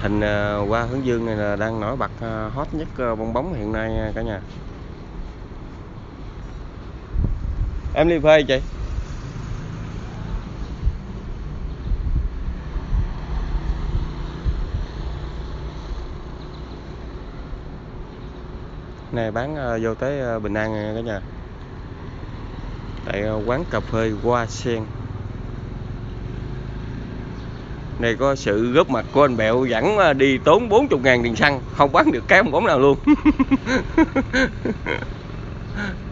Hình Hoa Hướng Dương này là đang nổi bật hot nhất bong bóng hiện nay cả nhà. Em ly phê chị. Này bán vô tới Bình An này cả nhà. Tại quán cà phê Hoa Sen. Này có sự góp mặt của anh Bẹo dẫn đi tốn 40.000 tiền xăng, không bán được cái bong bóng nào luôn.